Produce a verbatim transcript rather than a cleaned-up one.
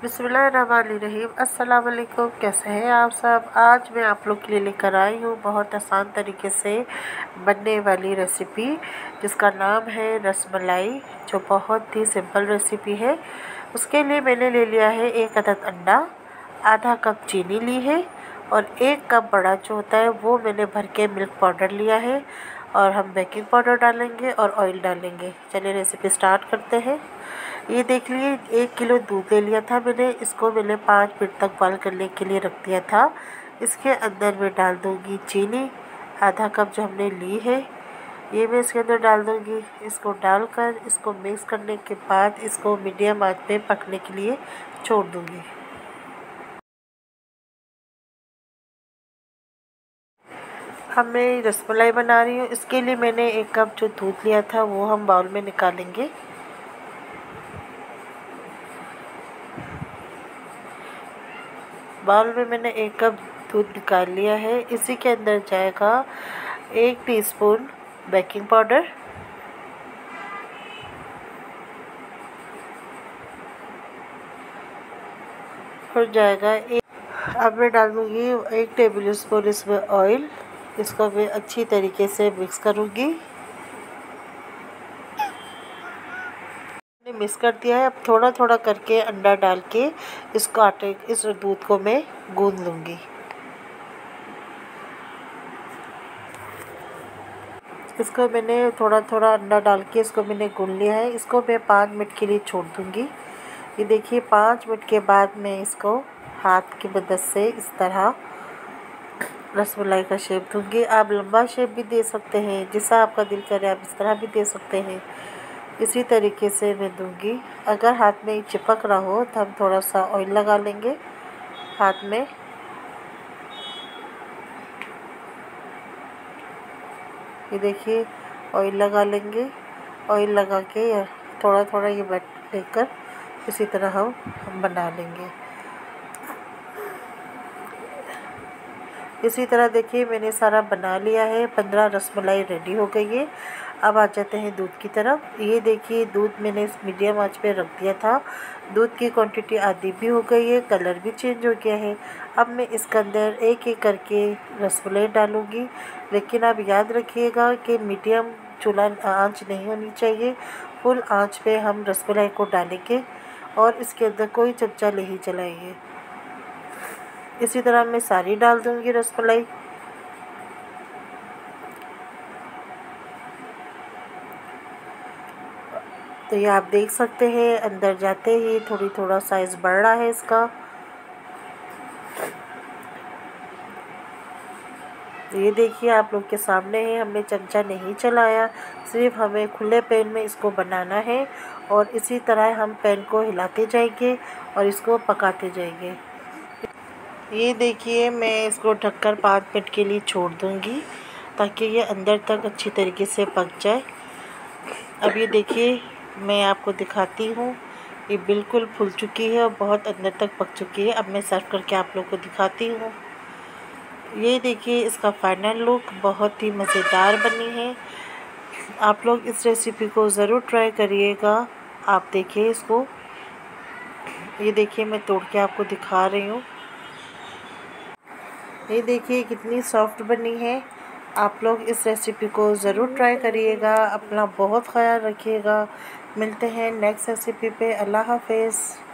बिस्मिल्लाहिर्रहमानिर्रहीम। अस्सलाम वालेकुम। कैसे हैं आप सब। आज मैं आप लोग के लिए लेकर आई हूँ बहुत आसान तरीके से बनने वाली रेसिपी जिसका नाम है रसमलाई, जो बहुत ही सिंपल रेसिपी है। उसके लिए मैंने ले लिया है एक अदद अंडा, आधा कप चीनी ली है और एक कप बड़ा जो होता है वो मैंने भर के मिल्क पाउडर लिया है। और हम बेकिंग पाउडर डालेंगे और ऑयल डालेंगे। चलिए रेसिपी स्टार्ट करते हैं। ये देख लिए एक किलो दूध ले लिया था मैंने। इसको मैंने पाँच मिनट तक बॉयल करने के लिए रख दिया था। इसके अंदर मैं डाल दूँगी चीनी, आधा कप जो हमने ली है ये मैं इसके अंदर डाल दूँगी। इसको डालकर इसको मिक्स करने के बाद इसको मीडियम आंच पे पकने के लिए छोड़ दूँगी। अब मैं रसमलाई बना रही हूँ। इसके लिए मैंने एक कप जो दूध लिया था वो हम बाउल में निकालेंगे। बाउल में मैंने एक कप दूध निकाल लिया है। इसी के अंदर जाएगा एक टीस्पून बेकिंग पाउडर, और जाएगा एक अब मैं डाल दूँगी एक टेबल स्पून इसमें ऑयल। इसको मैं अच्छी तरीके से मिक्स करूँगी। मैंने मिक्स कर दिया है। अब थोड़ा थोड़ा करके अंडा डाल के इसको आटे इस दूध को मैं गूंद लूँगी। इसको मैंने थोड़ा थोड़ा अंडा डाल के इसको मैंने गूंद लिया है। इसको मैं पाँच मिनट के लिए छोड़ दूँगी। ये देखिए पाँच मिनट के बाद मैं इसको हाथ की मदद से इस तरह रसमलाई का शेप दूँगी। आप लंबा शेप भी दे सकते हैं, जैसा आपका दिल करे आप इस तरह भी दे सकते हैं। इसी तरीके से मैं दूँगी। अगर हाथ में चिपक रहा हो तो हम थोड़ा सा ऑयल लगा लेंगे हाथ में। ये देखिए ऑयल लगा लेंगे। ऑयल लगा के थोड़ा थोड़ा ये बैट लेकर इसी तरह हम हम बना लेंगे। इसी तरह देखिए मैंने सारा बना लिया है। पंद्रह रसमलाई रेडी हो गई है। अब आ जाते हैं दूध की तरफ। ये देखिए दूध मैंने इस मीडियम आंच पे रख दिया था। दूध की क्वांटिटी आधी भी हो गई है, कलर भी चेंज हो गया है। अब मैं इसके अंदर एक एक करके रसमलाई डालूँगी। लेकिन आप याद रखिएगा कि मीडियम चूल्हा आंच नहीं होनी चाहिए। फुल आंच पे हम रसमलाई को डालेंगे और इसके अंदर कोई चमचा नहीं चलाएंगे। इसी तरह मैं सारी डाल दूँगी रसमलाई। तो ये आप देख सकते हैं अंदर जाते ही थोड़ी थोड़ा साइज़ बढ़ रहा है इसका। ये देखिए आप लोग के सामने है, हमने चमचा नहीं चलाया, सिर्फ हमें खुले पैन में इसको बनाना है। और इसी तरह हम पैन को हिलाते जाएंगे और इसको पकाते जाएंगे। ये देखिए मैं इसको ढककर पाँच मिनट के लिए छोड़ दूँगी ताकि ये अंदर तक अच्छी तरीके से पक जाए। अब ये देखिए मैं आपको दिखाती हूँ, ये बिल्कुल फूल चुकी है और बहुत अंदर तक पक चुकी है। अब मैं सर्व करके आप लोग को दिखाती हूँ। ये देखिए इसका फाइनल लुक बहुत ही मज़ेदार बनी है। आप लोग इस रेसिपी को ज़रूर ट्राई करिएगा। आप देखिए इसको, ये देखिए मैं तोड़ के आपको दिखा रही हूँ। ये देखिए कितनी सॉफ्ट बनी है। आप लोग इस रेसिपी को ज़रूर ट्राई करिएगा। अपना बहुत ख्याल रखिएगा। मिलते हैं नेक्स्ट रेसिपी पे। अल्लाह हाफ़िज़।